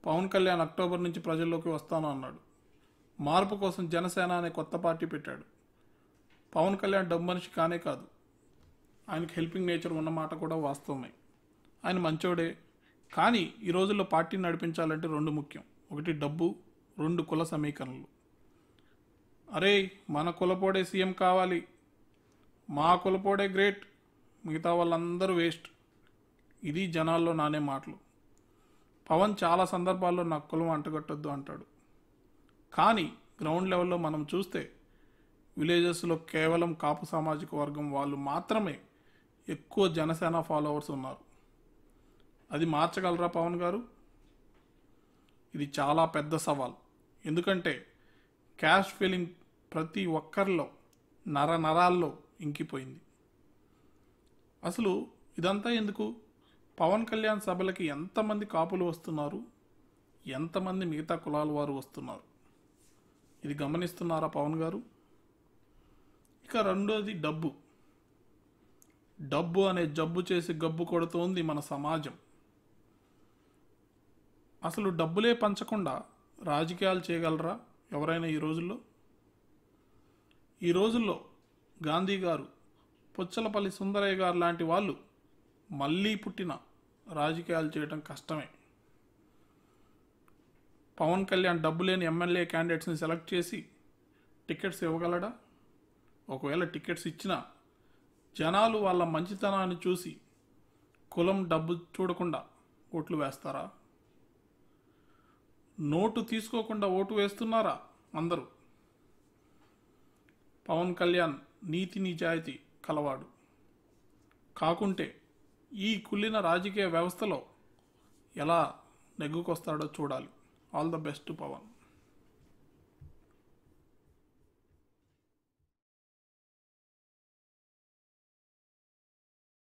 Pawan Kalyan October నుంచి ప్రజల్లోకి వస్తాను అన్నాడు. మార్పు కోసం జనసేన అనే కొత్త పార్టీ పెట్టాడు. పవన్ కళ్యాణ్ డబ్బు మనిషి కానే కాదు, ఆయనకి హెల్పింగ్ నేచర్ ఉన్నమాట కూడా వాస్తవమే. ఆయన మంచోడే. కానీ ఈ రోజుల్లో పార్టీని నడిపించాలంటే రెండు ముఖ్యం: ఒకటి డబ్బు, రెండు కుల సమీకరణలు. అరే మన కులపోడే సీఎం కావాలి, మా కులపోడే గ్రేట్, మిగతా వాళ్ళందరూ వేస్ట్, ఇది జనాల్లో నానే మాటలు. పవన్ చాలా సందర్భాల్లో నాకు కులం అంటగట్టొద్దు అంటాడు. కానీ గ్రౌండ్ లెవెల్లో మనం చూస్తే విలేజెస్లో కేవలం కాపు సామాజిక వర్గం వాళ్ళు మాత్రమే ఎక్కువ జనసేన ఫాలోవర్స్ ఉన్నారు. అది మార్చగలరా పవన్ గారు? ఇది చాలా పెద్ద సవాల్. ఎందుకంటే క్యాస్ట్ ఫీలింగ్ ప్రతి ఒక్కరిలో నరాల్లో ఇంకిపోయింది. అసలు ఇదంతా ఎందుకు? పవన్ కళ్యాణ్ సభలకి ఎంతమంది కాపులు వస్తున్నారు, ఎంతమంది మిగతా కులాల వారు వస్తున్నారు, ఇది గమనిస్తున్నారా పవన్ గారు? ఇక రెండోది డబ్బు. డబ్బు అనే జబ్బు చేసి గబ్బు కొడుతోంది మన సమాజం. అసలు డబ్బులే పంచకుండా రాజకీయాలు చేయగలరా ఎవరైనా ఈ రోజుల్లో? ఈ రోజుల్లో గాంధీ గారు, పుచ్చలపల్లి సుందరయ్య గారు లాంటి వాళ్ళు మళ్ళీ పుట్టిన రాజకీయాలు చేయడం కష్టమే. పవన్ కళ్యాణ్ డబ్బు లేని ఎమ్మెల్యే క్యాండిడేట్స్ని సెలెక్ట్ చేసి టికెట్స్ ఇవ్వగలడా? ఒకవేళ టికెట్స్ ఇచ్చినా జనాలు వాళ్ళ మంచితనాన్ని చూసి కులం డబ్బు చూడకుండా ఓట్లు వేస్తారా? నోటు తీసుకోకుండా ఓటు వేస్తున్నారా అందరూ? పవన్ కళ్యాణ్ నీతి నిజాయితీ కలవాడు కాకుంటే ఈ కుళ్ళిన రాజకీయ వ్యవస్థలో ఎలా నెగ్గుకొస్తాడో చూడాలి. All the best Pawan.